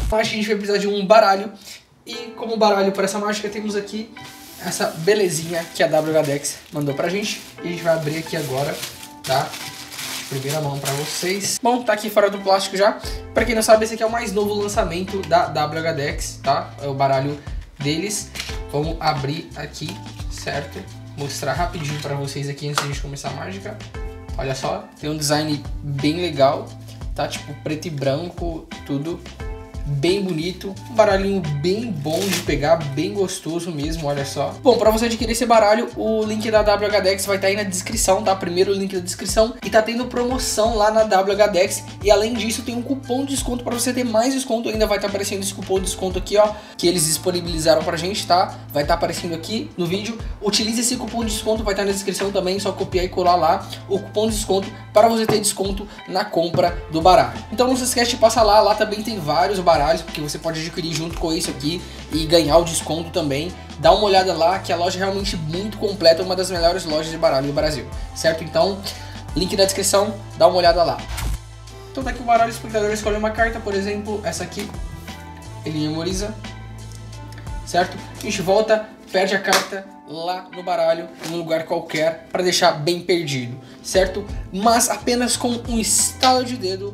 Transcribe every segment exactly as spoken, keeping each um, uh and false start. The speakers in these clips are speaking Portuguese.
Então acho que a gente vai precisar de um baralho. E como baralho para essa mágica, temos aqui essa belezinha que a W H Dex mandou pra gente. E a gente vai abrir aqui agora, tá? Primeira mão pra vocês. Bom, tá aqui fora do plástico já. Pra quem não sabe, esse aqui é o mais novo lançamento da W H Dex, tá? É o baralho deles. Vamos abrir aqui, certo? Mostrar rapidinho pra vocês aqui antes de a gente começar a mágica. Olha só, tem um design bem legal, tá? Tipo preto e branco, tudo bem bonito, um baralhinho bem bom de pegar, bem gostoso mesmo, olha só. Bom, para você adquirir esse baralho, o link da W H Dex vai estar aí na descrição, tá? Primeiro link da descrição, e tá tendo promoção lá na W H Dex, e além disso tem um cupom de desconto para você ter mais desconto, ainda vai estar aparecendo esse cupom de desconto aqui, ó, que eles disponibilizaram pra gente, tá? Vai estar aparecendo aqui no vídeo. Utilize esse cupom de desconto, vai estar na descrição também, só copiar e colar lá o cupom de desconto para você ter desconto na compra do baralho. Então não se esquece de passar lá, lá também tem vários baralhos, porque você pode adquirir junto com isso aqui e ganhar o desconto também. Dá uma olhada lá, que a loja é realmente muito completa, uma das melhores lojas de baralho do Brasil, certo? Então, link na descrição, dá uma olhada lá. Então tá aqui o baralho, o espectador escolhe uma carta, por exemplo, essa aqui, ele memoriza, certo? A gente volta, perde a carta lá no baralho, em um lugar qualquer, para deixar bem perdido, certo? Mas apenas com um estalo de dedo,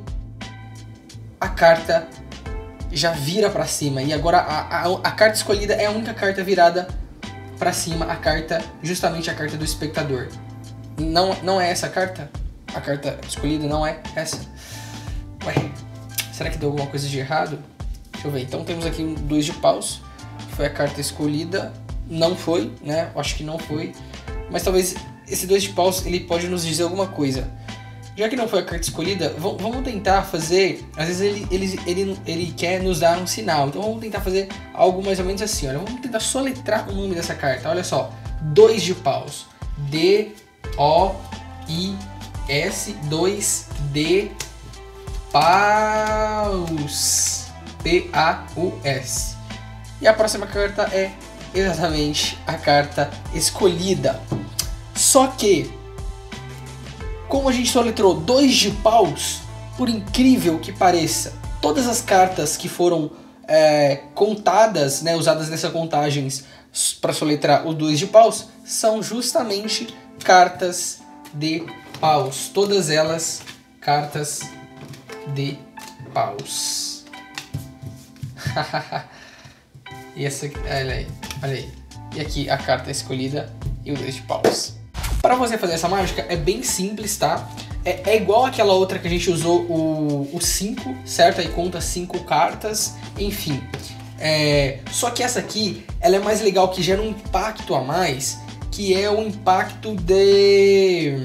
a carta já vira para cima, e agora a, a, a carta escolhida é a única carta virada para cima, a carta, justamente a carta do espectador. Não, não é essa a carta? A carta escolhida não é essa? Ué, será que deu alguma coisa de errado? Deixa eu ver, então temos aqui um dois de paus, que foi a carta escolhida, não foi, né? Eu acho que não foi, mas talvez esse dois de paus ele pode nos dizer alguma coisa. Já que não foi a carta escolhida, vamos tentar fazer, às vezes ele, ele, ele, ele quer nos dar um sinal, então vamos tentar fazer algo mais ou menos assim, olha, vamos tentar soletrar o nome dessa carta, olha só, dois de paus, D O I S, dois de paus, P A U S, e a próxima carta é exatamente a carta escolhida, só que como a gente soletrou dois de paus, por incrível que pareça, todas as cartas que foram é, contadas, né, usadas nessa contagem para soletrar o dois de paus, são justamente cartas de paus. Todas elas cartas de paus. E essa aqui, olha aí, olha aí. E aqui a carta escolhida e o dois de paus. Para você fazer essa mágica é bem simples, tá? É, é igual aquela outra que a gente usou o cinco, certo? Aí conta cinco cartas, enfim. É, só que essa aqui, ela é mais legal, que gera um impacto a mais, que é o impacto de,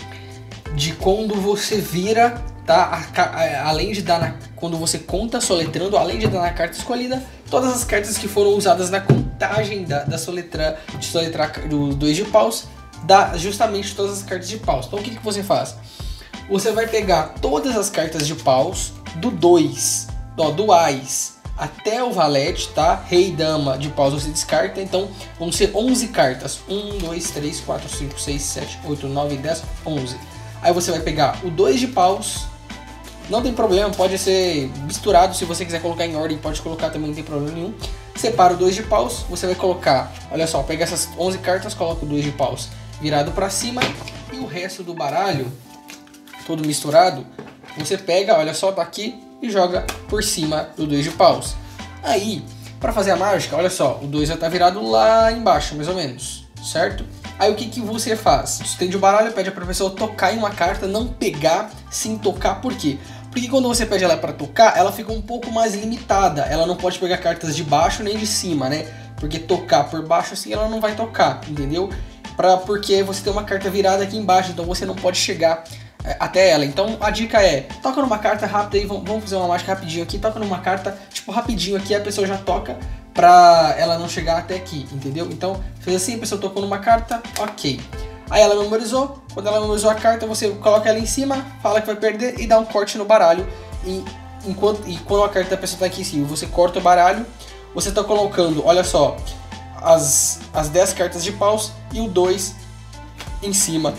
de quando você vira, tá? A, a, além de dar na, quando você conta soletrando, além de dar na carta escolhida, todas as cartas que foram usadas na contagem da, da soletra, de soletrar do dois de paus, dá justamente todas as cartas de paus. Então o que, que você faz? Você vai pegar todas as cartas de paus do dois, ó, do ás até o valete, tá? Rei e dama de paus você descarta, então vão ser onze cartas. um, dois, três, quatro, cinco, seis, sete, oito, nove, dez, onze. Aí você vai pegar o dois de paus, não tem problema, pode ser misturado, se você quiser colocar em ordem, pode colocar também, não tem problema nenhum. Separa o dois de paus, você vai colocar, olha só, pega essas onze cartas, coloca o dois de paus virado para cima, e o resto do baralho, todo misturado, você pega, olha só, tá aqui, e joga por cima do dois de paus. Aí, para fazer a mágica, olha só, o dois já tá virado lá embaixo, mais ou menos, certo? Aí o que, que você faz? Você estende o baralho, pede pra pessoa tocar em uma carta, não pegar sem tocar, por quê? Porque quando você pede ela para tocar, ela fica um pouco mais limitada, ela não pode pegar cartas de baixo nem de cima, né? Porque tocar por baixo assim ela não vai tocar, entendeu? Pra, porque você tem uma carta virada aqui embaixo, então você não pode chegar é, até ela. Então a dica é, toca numa carta rápida aí, vamos, vamos fazer uma mágica rapidinho aqui, toca numa carta, tipo rapidinho aqui, a pessoa já toca pra ela não chegar até aqui, entendeu? Então fez assim, a pessoa tocou numa carta, ok. Aí ela memorizou, quando ela memorizou a carta, você coloca ela em cima, fala que vai perder e dá um corte no baralho. E, enquanto, e quando a carta da pessoa está aqui em cima, você corta o baralho, você está colocando, olha só, as, as dez cartas de paus e o dois em cima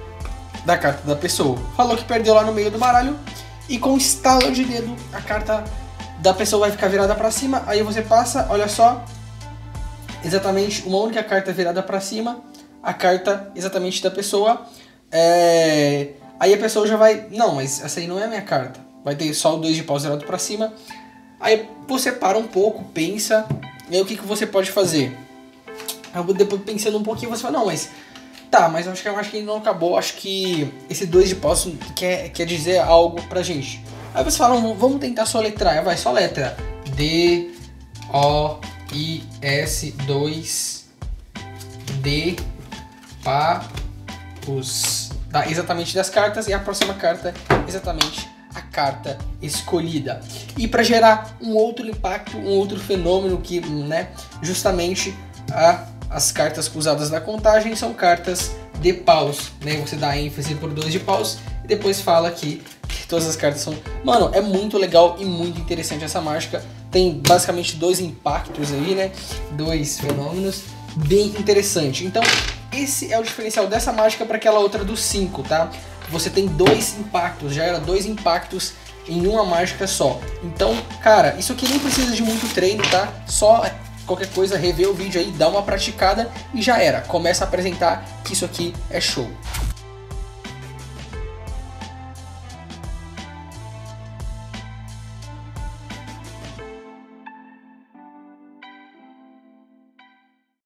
da carta da pessoa. Falou que perdeu lá no meio do baralho e com um estalo de dedo a carta da pessoa vai ficar virada pra cima, aí você passa, olha só, exatamente uma única carta virada pra cima, a carta exatamente da pessoa, é... aí a pessoa já vai, não, mas essa aí não é a minha carta, vai ter só o dois de paus virado pra cima, aí você para um pouco, pensa, e aí o que, que você pode fazer? Aí depois pensando um pouquinho, você fala, não, mas tá, mas eu acho que, eu acho que ainda não acabou, acho que esse dois de paus quer, quer dizer algo pra gente. Aí você fala, vamos tentar soletrar, vai, só letra, D, O, I, S, dois, D, paus, tá, exatamente das cartas, e a próxima carta exatamente a carta escolhida. E para gerar um outro impacto, um outro fenômeno que, né, justamente a, as cartas cruzadas da contagem são cartas de paus, né? Você dá ênfase por dois de paus e depois fala que, que todas as cartas são... Mano, é muito legal e muito interessante essa mágica. Tem basicamente dois impactos aí, né? Dois fenômenos bem interessante. Então, esse é o diferencial dessa mágica para aquela outra do cinco, tá? Você tem dois impactos, já era dois impactos em uma mágica só. Então, cara, isso aqui nem precisa de muito treino, tá? Só qualquer coisa, rever o vídeo aí, dá uma praticada e já era. Começa a apresentar que isso aqui é show.